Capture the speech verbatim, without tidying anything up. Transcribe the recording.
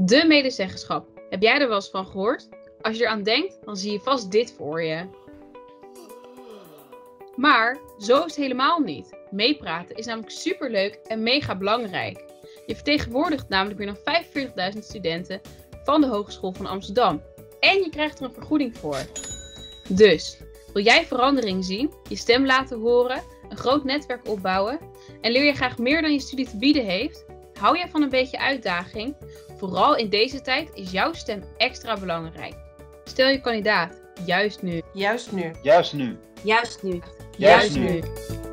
De medezeggenschap. Heb jij er wel eens van gehoord? Als je eraan denkt, dan zie je vast dit voor je. Maar zo is het helemaal niet. Meepraten is namelijk superleuk en mega belangrijk. Je vertegenwoordigt namelijk meer dan vijfenveertigduizend studenten van de Hogeschool van Amsterdam. En je krijgt er een vergoeding voor. Dus, wil jij verandering zien, je stem laten horen, een groot netwerk opbouwen en leer je graag meer dan je studie te bieden heeft? Hou jij van een beetje uitdaging? Vooral in deze tijd is jouw stem extra belangrijk. Stel je kandidaat, juist nu. Juist nu. Juist nu. Juist nu. Juist nu.